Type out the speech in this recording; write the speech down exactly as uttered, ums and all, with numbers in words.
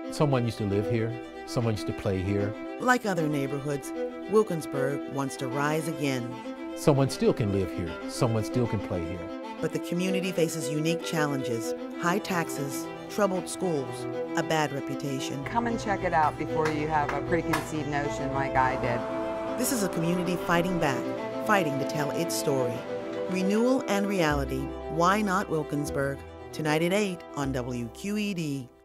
Someone used to live here. Someone used to play here. Like other neighborhoods, Wilkinsburg wants to rise again. Someone still can live here. Someone still can play here. But the community faces unique challenges: high taxes, troubled schools, a bad reputation. Come and check it out before you have a preconceived notion like I did. This is a community fighting back, fighting to tell its story. Renewal and Reality. Why Not Wilkinsburg? Tonight at eight on W Q E D.